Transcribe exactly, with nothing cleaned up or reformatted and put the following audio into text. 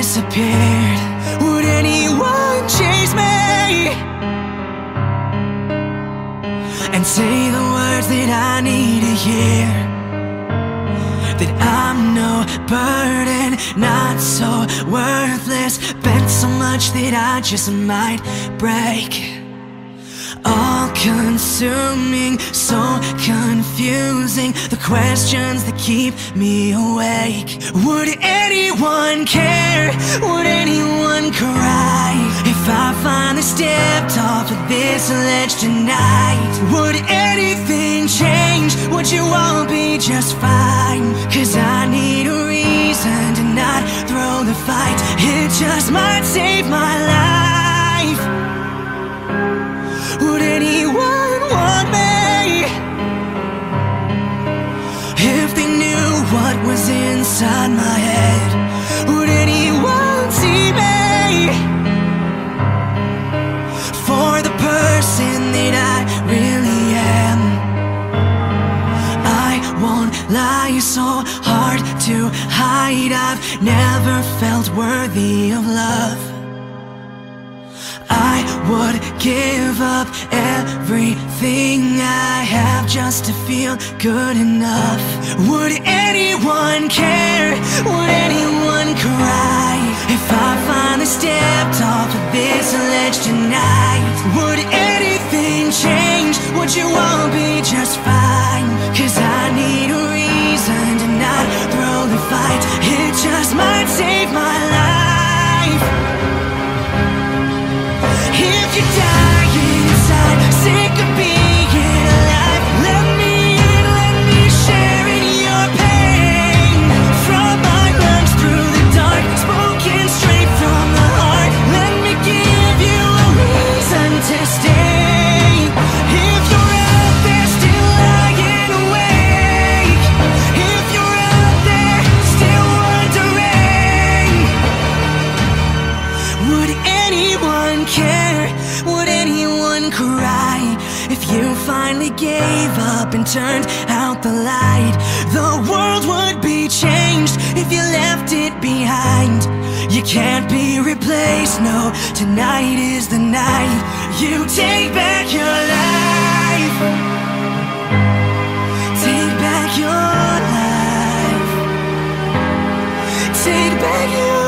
disappeared, would anyone chase me and say the words that I need to hear? That I'm no burden, not so worthless, bent so much that I just might break. All-consuming, so confusing, the questions that keep me awake. Would anyone care? Would anyone cry if I finally stepped off of this ledge tonight? Would anything change? Would you all be just fine? Cause I need a reason to not throw the fight. It just might save my life. Would anyone want me if they knew what was inside my head? Would anyone see me for the person that I really am? I won't lie, so hard to hide. I've never felt worthy of love. I would give up everything I have just to feel good enough. Would anyone care? Would anyone cry if I finally stepped off of this ledge tonight? Would anything change? Would you all be just fine? Cause I need a reason to not throw the fight. It just might save my life. If you're dying inside, sick of being alive, let me in, let me share in your pain. From my lungs through the dark, spoken straight from the heart, let me give you a reason to stay. If you're out there still lying awake, if you're out there still wondering, would anyone care? Would anyone cry if you finally gave up and turned out the light? The world would be changed if you left it behind. You can't be replaced, no, tonight is the night you take back your life. Take back your life. Take back your